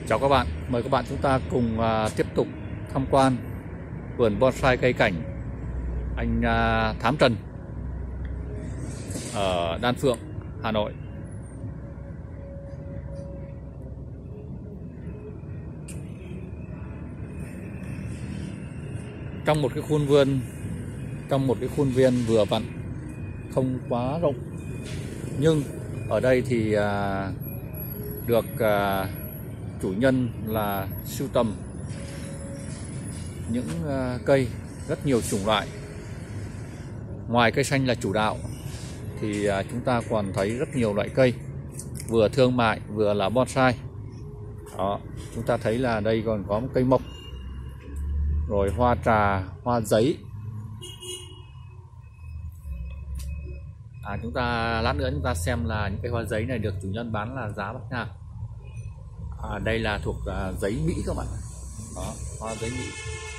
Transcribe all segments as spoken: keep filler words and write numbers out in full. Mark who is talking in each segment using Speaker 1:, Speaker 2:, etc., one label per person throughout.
Speaker 1: Chào các bạn, mời các bạn chúng ta cùng uh, tiếp tục tham quan vườn bonsai cây cảnh anh uh, Thám Trần ở Đan Phượng, Hà Nội. Trong một cái khuôn vườn, trong một cái khuôn viên vừa vặn, không quá rộng, nhưng ở đây thì uh, được uh, chủ nhân là sưu tầm những uh, cây rất nhiều chủng loại. Ngoài cây xanh là chủ đạo thì uh, chúng ta còn thấy rất nhiều loại cây, vừa thương mại vừa là bonsai. Đó, chúng ta thấy là đây còn có một cây mộc, rồi hoa trà, hoa giấy. À, chúng ta lát nữa chúng ta xem là những cây hoa giấy này được chủ nhân bán là giá bao nhiêu. À, đây là thuộc à, giấy Mỹ các bạn. Đó, hoa giấy Mỹ.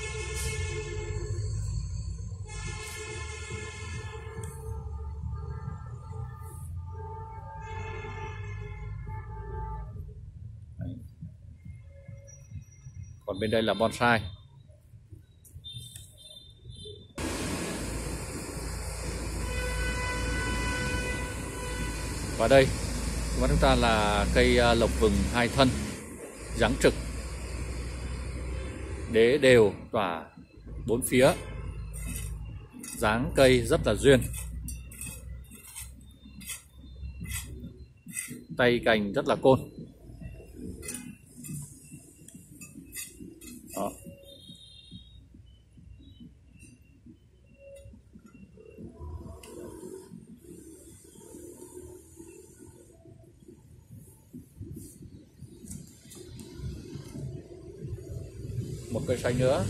Speaker 1: Đấy. Còn bên đây là bonsai. Và đây chúng ta là cây lộc vừng hai thân, dáng trực, đế đều tỏa bốn phía, dáng cây rất là duyên, tay cành rất là côn. Đó. Một cây xanh nữa.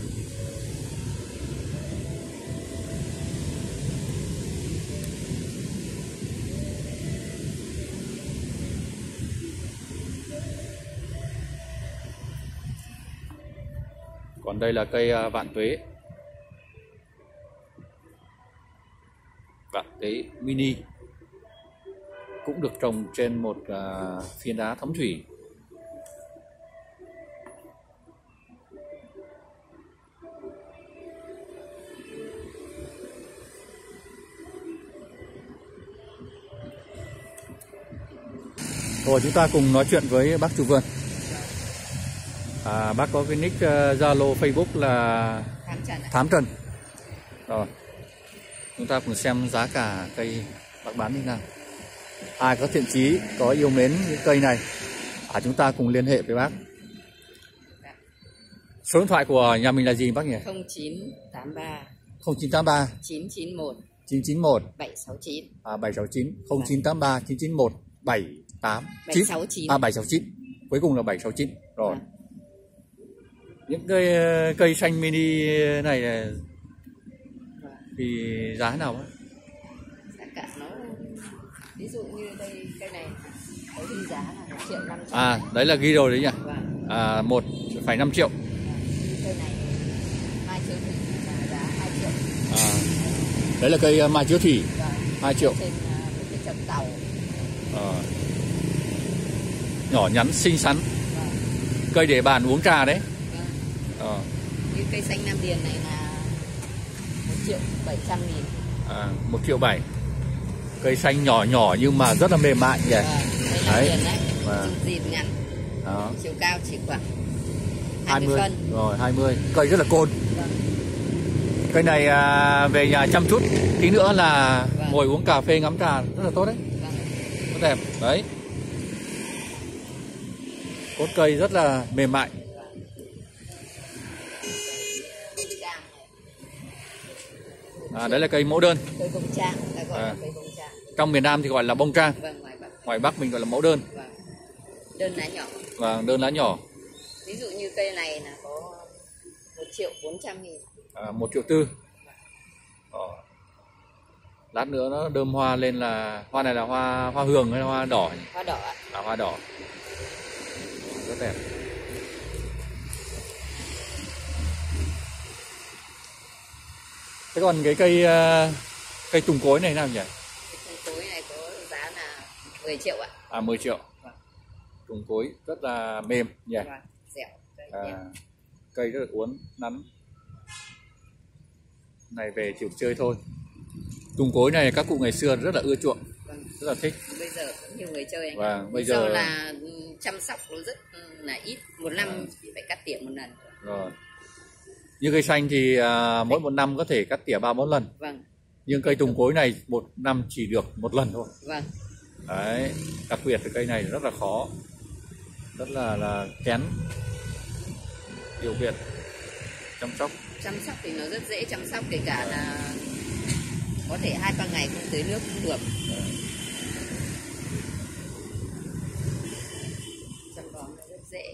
Speaker 1: Còn đây là cây vạn tuế. Vạn tuế mini cũng được trồng trên một uh, phiến đá thấm thủy. Rồi chúng ta cùng nói chuyện với bác chủ vườn. À, bác có cái nick Zalo uh, Facebook là
Speaker 2: Thám Trần.
Speaker 1: Thám Trần. Rồi chúng ta cùng xem giá cả cây bác bán như nào. Ai có thiện chí, có yêu mến những cây này, à, chúng ta cùng liên hệ với bác. Số điện thoại của nhà mình là gì bác nhỉ?
Speaker 2: không chín tám ba
Speaker 1: không chín tám ba
Speaker 2: chín chín một
Speaker 1: chín chín một
Speaker 2: bảy sáu chín.
Speaker 1: À, bảy sáu chín. Không chín tám ba chín chín một bảy tám
Speaker 2: bảy sáu chín.
Speaker 1: À, bảy sáu chín. Cuối cùng là bảy sáu chín. Rồi.
Speaker 2: À.
Speaker 1: Những cây cây xanh mini này thì giá nào bác?
Speaker 2: Giá cả nó ví dụ như đây cây này có ghi giá là một triệu năm trăm.
Speaker 1: À, đấy là ghi rồi đấy nhỉ?
Speaker 2: Vâng.
Speaker 1: À, một phẩy năm triệu.
Speaker 2: Cây này mai chiếu thủy là giá hai triệu.
Speaker 1: À, đấy là cây mai chiếu thủy.
Speaker 2: Vâng.
Speaker 1: hai triệu.
Speaker 2: Trên cái chậu tàu.
Speaker 1: À, nhỏ nhắn xinh xắn.
Speaker 2: Vâng.
Speaker 1: Cây để bàn uống trà đấy.
Speaker 2: Vâng.
Speaker 1: À.
Speaker 2: Như cây xanh Nam Điền này là một triệu bảy trăm nghìn.
Speaker 1: À, một triệu bảy. Cây xanh nhỏ nhỏ nhưng mà rất là mềm mại nhỉ.
Speaker 2: Vâng. Cây Nam
Speaker 1: Đấy.
Speaker 2: Điền đấy.
Speaker 1: Vâng.
Speaker 2: Dịt ngắn.
Speaker 1: Đó.
Speaker 2: Chiều cao chỉ khoảng
Speaker 1: hai mươi
Speaker 2: phân.
Speaker 1: Rồi, hai mươi. Cây rất là côn.
Speaker 2: Vâng.
Speaker 1: Cây này à, về nhà chăm chút tí nữa là
Speaker 2: vâng.
Speaker 1: ngồi uống cà phê ngắm trà rất là tốt đấy.
Speaker 2: Vâng.
Speaker 1: Rất đẹp. Đấy. Cốt cây rất là mềm mại. À, đấy là cây mẫu đơn.
Speaker 2: Cây bông trang, ta gọi
Speaker 1: À.
Speaker 2: là cây bông trang.
Speaker 1: Trong miền Nam thì gọi là bông trang.
Speaker 2: Vâng, ngoài Bắc.
Speaker 1: Ngoài Bắc mình gọi là mẫu đơn.
Speaker 2: Vâng. Đơn lá nhỏ.
Speaker 1: Và đơn lá nhỏ.
Speaker 2: Ví dụ như cây này là có một triệu bốn trăm nghìn.
Speaker 1: À, một triệu tư. Ờ. Lát nữa nó đơm hoa lên là hoa này là hoa hoa hường hay là hoa đỏ?
Speaker 2: Hoa đỏ ạ.
Speaker 1: Là hoa đỏ. Rất đẹp. Thế còn cái cây cây tùng cối này nào nhỉ?
Speaker 2: Cây tùng cối này có giá là mười triệu ạ.
Speaker 1: À, mười triệu.
Speaker 2: Vâng.
Speaker 1: Trùng cối rất là mềm nhỉ.
Speaker 2: Vâng, dẻo, cây
Speaker 1: À,
Speaker 2: dẻo.
Speaker 1: cây rất là uốn nắn. Này về chịu chơi thôi. Trùng cối này các cụ ngày xưa rất là ưa chuộng,
Speaker 2: Vâng.
Speaker 1: rất là thích.
Speaker 2: Bây giờ cũng nhiều người chơi anh.
Speaker 1: Vâng,
Speaker 2: ạ.
Speaker 1: bây
Speaker 2: Do
Speaker 1: giờ
Speaker 2: là ừ, chăm sóc nó rất là ít, một năm
Speaker 1: Vâng.
Speaker 2: chỉ phải cắt tỉa một lần.
Speaker 1: rồi. Như cây xanh thì à, mỗi một năm có thể cắt tỉa ba bốn lần.
Speaker 2: Vâng,
Speaker 1: Nhưng cây trùng cối này một năm chỉ được một lần thôi.
Speaker 2: vâng,
Speaker 1: Đấy, đặc biệt cái cây này rất là khó, rất là là kén điều kiện chăm sóc.
Speaker 2: chăm sóc thì nó rất dễ chăm sóc, kể cả là có thể hai ba ngày không tưới nước cũng được. Chăm bón nó rất dễ.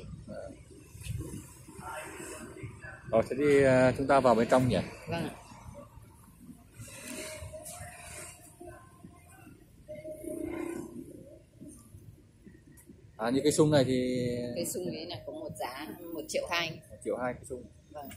Speaker 1: Rồi thế thì à, chúng ta vào bên trong nhỉ.
Speaker 2: Vâng ạ.
Speaker 1: À, như cây sung này thì
Speaker 2: Cây sung ấy là có một giá một triệu hai.
Speaker 1: một triệu hai cây sung.
Speaker 2: Vâng.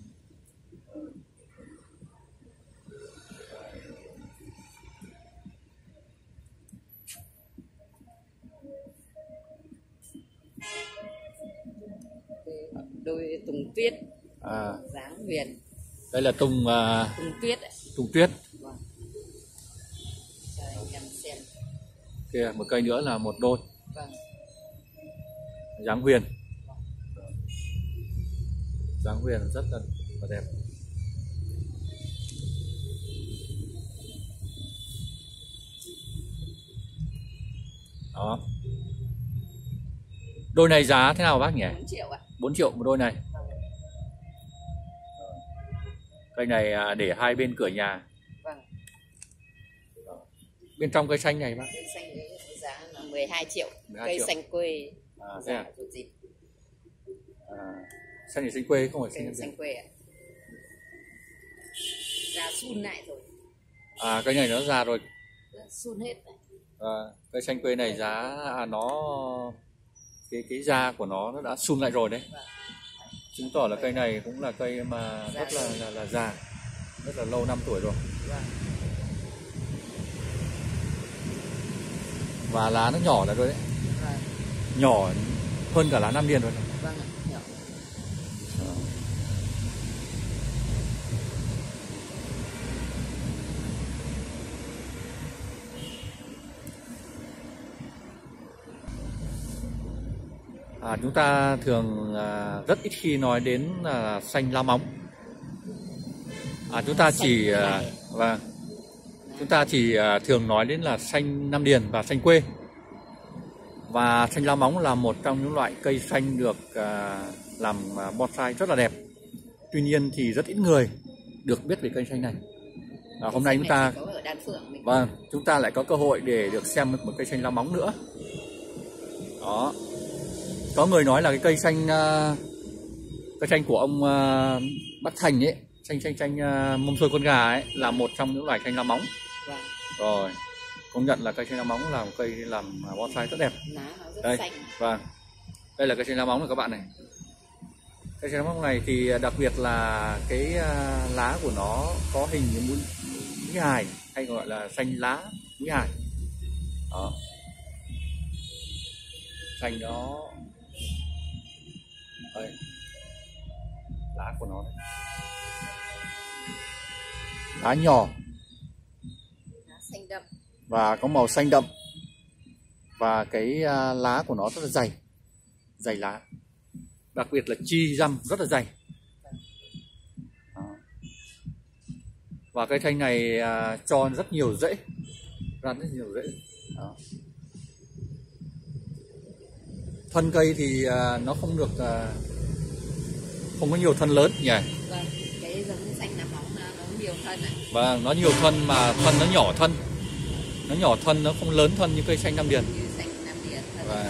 Speaker 2: Đôi tùng tuyết,
Speaker 1: À,
Speaker 2: dáng huyền,
Speaker 1: đây là tùng à,
Speaker 2: tùng tuyết ạ.
Speaker 1: tùng tuyết.
Speaker 2: Vâng. Cho anh em xem.
Speaker 1: Kia một cây nữa là một đôi
Speaker 2: Vâng.
Speaker 1: dáng huyền. Dáng huyền rất là, là đẹp. Đó. Đôi này giá thế nào bác nhỉ?
Speaker 2: bốn triệu ạ.
Speaker 1: bốn triệu một đôi này.
Speaker 2: Vâng.
Speaker 1: Cây này à, để hai bên cửa nhà.
Speaker 2: Vâng.
Speaker 1: Bên trong cây xanh này bác.
Speaker 2: Cây xanh ấy giá là mười hai triệu.
Speaker 1: mười hai
Speaker 2: Cây
Speaker 1: triệu.
Speaker 2: xanh quê
Speaker 1: À, thế
Speaker 2: giá
Speaker 1: à?
Speaker 2: của dịp.
Speaker 1: À, xanh thì xanh quê không phải
Speaker 2: Cây
Speaker 1: xanh
Speaker 2: xanh quê ạ. Giá sun lại rồi.
Speaker 1: À, cây này nó già rồi.
Speaker 2: Sun hết này.
Speaker 1: À, cây xanh quê này giá à, nó cái cái da của nó nó đã sum lại rồi đấy.
Speaker 2: Vâng.
Speaker 1: Chứng tỏ là cây này cũng là cây mà rất là là, là già, rất là lâu năm tuổi rồi.
Speaker 2: Vâng.
Speaker 1: Và lá nó nhỏ lại rồi đấy,
Speaker 2: Vâng.
Speaker 1: nhỏ hơn cả lá Nam Điền rồi.
Speaker 2: Vâng ạ. Nhỏ.
Speaker 1: À, chúng ta thường à, rất ít khi nói đến à, xanh lá móng. À, chúng ta chỉ à, và chúng ta chỉ à, thường nói đến là xanh Nam Điền và xanh quê. Và xanh lá móng là một trong những loại cây xanh được à, làm à, bonsai rất là đẹp. Tuy nhiên thì rất ít người được biết về cây xanh này. À, hôm nay chúng ta
Speaker 2: có ở Đan Phượng mình.
Speaker 1: vâng, chúng ta lại có cơ hội để được xem một cây xanh lá móng nữa. Đó. Có người nói là cái cây xanh uh, cây xanh của ông uh, Bắc Thành ấy, xanh xanh xanh uh, mông xôi con gà ấy là một trong những loài xanh lá móng.
Speaker 2: Vâng.
Speaker 1: Rồi, công nhận là cây xanh lá móng là một cây làm bonsai rất đẹp.
Speaker 2: Lá nó rất
Speaker 1: Đây,
Speaker 2: xanh.
Speaker 1: vâng. Đây là cây xanh lá móng này các bạn này. Cây xanh lá móng này thì đặc biệt là cái uh, lá của nó có hình như mũi, mũi hài, hay gọi là xanh lá mũi hài. Đó. Xanh đó. Đây. Lá của nó đây. Lá nhỏ
Speaker 2: Lá xanh đậm.
Speaker 1: và có màu xanh đậm. Và cái uh, lá của nó rất là dày. Dày lá. Đặc biệt là chi răm rất là dày. Đó. Và cây xanh này uh, cho rất nhiều rễ. Ra rất nhiều rễ. Đó. Thân cây thì uh, nó không được uh, không có nhiều thân lớn nhỉ.
Speaker 2: Vâng, cái giống xanh lá móng nó, nó nhiều thân ạ.
Speaker 1: Vâng, nó nhiều thân mà thân nó nhỏ thân. Nó nhỏ thân, nó không lớn thân như cây xanh Nam Điền.
Speaker 2: Như xanh Nam Điền.
Speaker 1: Vâng.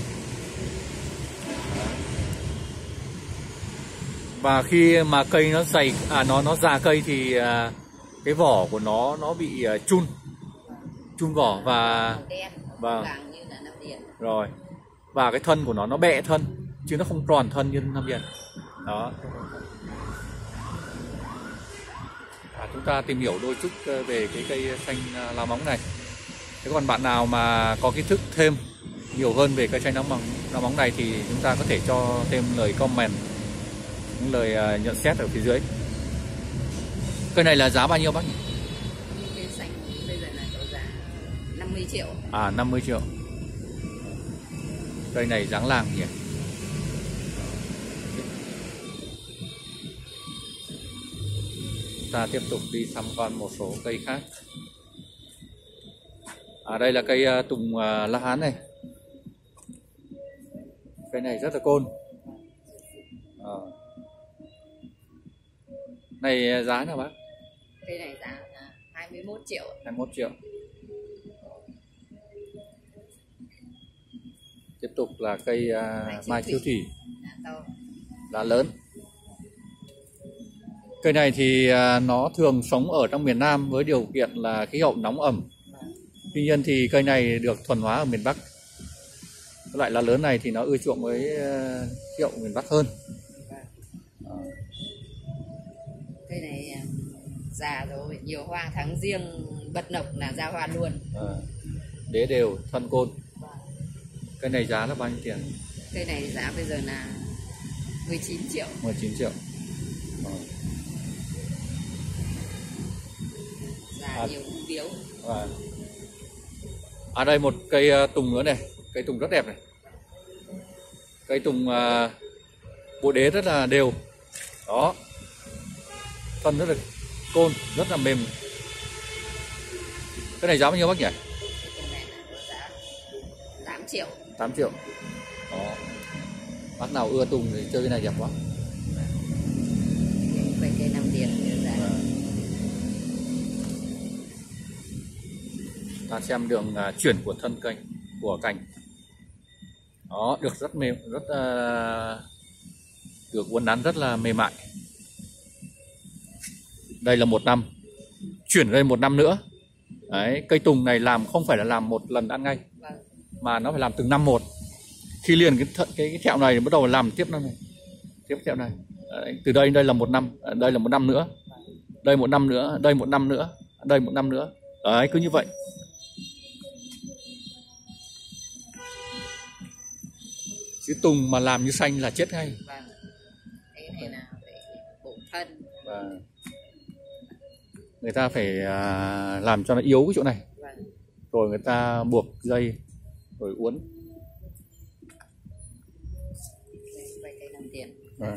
Speaker 1: Và khi mà cây nó dày à nó nó già cây thì à, cái vỏ của nó nó bị uh, chun. Chun vỏ và
Speaker 2: màu đen,
Speaker 1: vâng.
Speaker 2: vàng như là Nam Điền.
Speaker 1: Rồi. Và cái thân của nó nó bẹ thân chứ nó không tròn thân như Nam Điền. Đó. À, chúng ta tìm hiểu đôi chút về cái cây xanh lá móng này. Thế còn bạn nào mà có kiến thức thêm nhiều hơn về cây xanh lá mỏng lá móng này thì chúng ta có thể cho thêm lời comment, những lời nhận xét ở phía dưới. Cây này là giá bao nhiêu bác nhỉ?
Speaker 2: Cây xanh bây giờ là có giá năm mươi triệu.
Speaker 1: À, năm mươi triệu. Cây này dáng làng nhỉ. Ta tiếp tục đi tham quan một số cây khác. À, đây là cây uh, tùng uh, lá hán này. Cây này rất là côn. À. Này giá nào bác?
Speaker 2: Cây này giá là hai mươi mốt triệu.
Speaker 1: hai mươi mốt triệu. Tiếp tục là cây uh, mai chiêu thủy. Lá lớn. Cây này thì uh, nó thường sống ở trong miền Nam với điều kiện là khí hậu nóng ẩm. Tuy nhiên thì cây này được thuần hóa ở miền Bắc. Loại lá lớn này thì nó ưa chuộng với uh, khí hậu miền Bắc hơn. À.
Speaker 2: Cây này già rồi, nhiều hoa, tháng riêng bật nọc là ra hoa luôn.
Speaker 1: À. Đế đều, thân côn. Cây này giá là bao nhiêu tiền?
Speaker 2: Cây này giá bây giờ là mười chín triệu.
Speaker 1: mười chín triệu. À.
Speaker 2: Già
Speaker 1: À.
Speaker 2: nhiều cũng biếu.
Speaker 1: À. À, đây một cây uh, tùng nữa này, cây tùng rất đẹp này. Cây tùng uh, bộ đế rất là đều. Đó. Thân rất là côn, rất là mềm. Cái này giá bao nhiêu bác nhỉ?
Speaker 2: Cây này là có giá tám triệu.
Speaker 1: tám triệu. Đó. Bác nào ưa tùng thì chơi cái này đẹp quá.
Speaker 2: Cây cây năm tiền giá.
Speaker 1: À. Ta xem đường uh, chuyển của thân cây, của cành. Đó, được rất mềm, rất uh, được uốn nắn rất là mềm mại. Đây là một năm, chuyển đây một năm nữa. Đấy, cây tùng này làm không phải là làm một lần ăn ngay,
Speaker 2: Vâng.
Speaker 1: mà nó phải làm từng năm một. Khi liền cái cái, cái thẹo này bắt đầu làm tiếp năm này, tiếp thẹo này. Đấy, từ đây đây là một năm, đây là một năm nữa, đây một năm nữa, đây một năm nữa, đây một năm nữa. Đấy, cứ như vậy. Chứ tùng mà làm như xanh là chết ngay.
Speaker 2: Vâng. Cái này là phải bổ thân.
Speaker 1: Và người ta phải à, làm cho nó yếu cái chỗ này.
Speaker 2: Vâng.
Speaker 1: Rồi người ta buộc dây rồi uốn.
Speaker 2: Đây, cây năm tiền.
Speaker 1: À.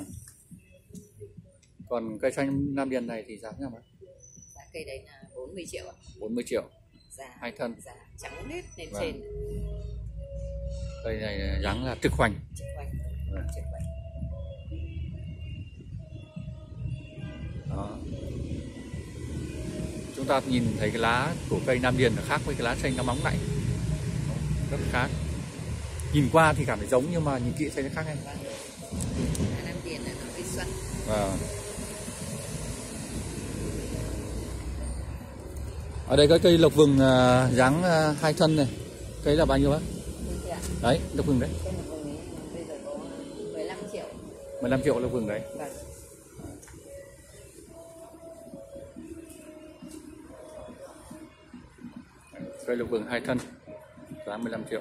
Speaker 1: Còn cây xanh Nam Điền này thì giá như nào?
Speaker 2: Giá cây đấy là bốn mươi triệu ạ.
Speaker 1: bốn mươi triệu.
Speaker 2: Giá
Speaker 1: Hai thân.
Speaker 2: giá trắng nét lên
Speaker 1: Vâng.
Speaker 2: trên.
Speaker 1: Cây này dáng là trực khoành.
Speaker 2: Trực quanh.
Speaker 1: Vâng.
Speaker 2: Trực quanh.
Speaker 1: Đó. Chúng ta nhìn thấy cái lá của cây Nam Điền là khác với cái lá xanh lá móng này, rất khác. Nhìn qua thì cảm thấy giống nhưng mà nhìn kỹ thấy nó khác ngay.
Speaker 2: Vâng. Lá năm tiền là nó cây xuân.
Speaker 1: Và ở đây có cây lộc vừng uh, dáng uh, hai thân này, cây là bao nhiêu bác? Đấy, lộc vừng đấy.
Speaker 2: Cây lộc vừng ấy bây giờ có mười lăm triệu.
Speaker 1: mười lăm triệu lộc vừng đấy.
Speaker 2: Vâng.
Speaker 1: Cây lộc vừng hai thân, giá mười lăm triệu.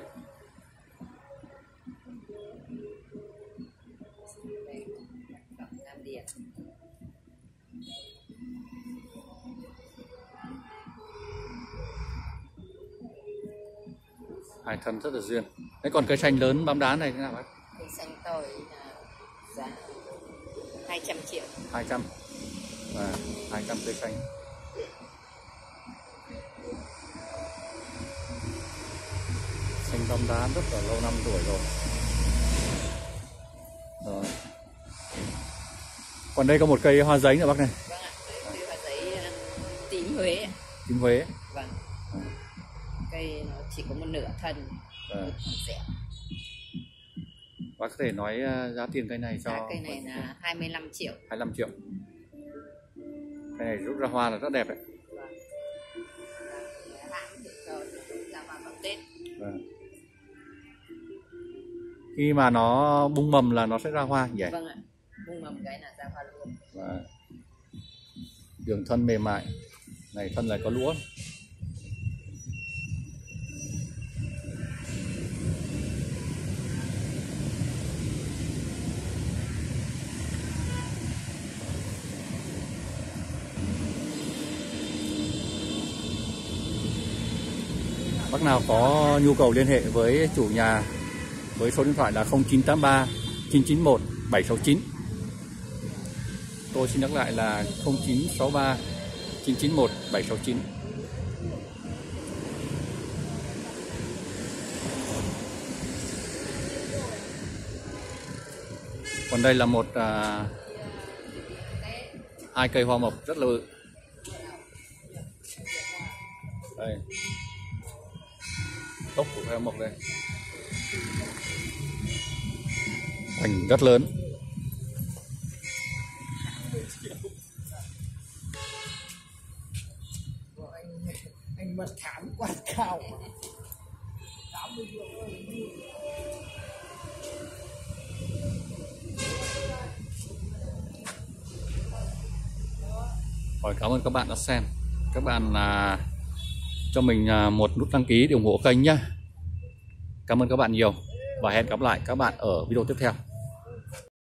Speaker 2: Đây, phẩm Nam Điền.
Speaker 1: Hai thân rất là duyên. Thế còn cây xanh lớn bám đá này thế nào bác?
Speaker 2: Cây xanh to ấy là giá hai trăm triệu.
Speaker 1: hai trăm. Và hai trăm cây xanh. Xanh bám đá rất là lâu năm tuổi rồi. Rồi. Còn đây có một cây hoa giấy nữa bác này.
Speaker 2: Vâng ạ, cây hoa giấy tím Huế.
Speaker 1: Tím Huế.
Speaker 2: Vâng. Cây nó chỉ có một nửa thân.
Speaker 1: À.
Speaker 2: Rẻ.
Speaker 1: Bác có thể nói giá tiền cây này cho.
Speaker 2: Giá cây này là hai mươi lăm triệu.
Speaker 1: hai mươi lăm triệu. Cây này rút ra hoa là rất đẹp đấy.
Speaker 2: Vâng. Hãng để cho ra hoa vào Tết.
Speaker 1: Vâng. Khi mà nó bung mầm là nó sẽ ra hoa nhỉ?
Speaker 2: Vâng ạ. Bung mầm cái là ra hoa luôn.
Speaker 1: Và đường thân mềm mại. Này thân lại có lũa. Bác nào có nhu cầu liên hệ với chủ nhà với số điện thoại là không chín tám ba chín chín một bảy sáu chín. Tôi xin nhắc lại là không chín sáu ba chín chín một bảy sáu chín. Còn đây là một à, hai cây hoa mộc rất là bự. Đây, gốc của hoa mộc đây, cành rất lớn.
Speaker 3: Anh mật thảm quá cao.
Speaker 1: Rồi, cảm ơn các bạn đã xem. Các bạn à, cho mình à, một nút đăng ký để ủng hộ kênh nhé. Cảm ơn các bạn nhiều và hẹn gặp lại các bạn ở video tiếp theo.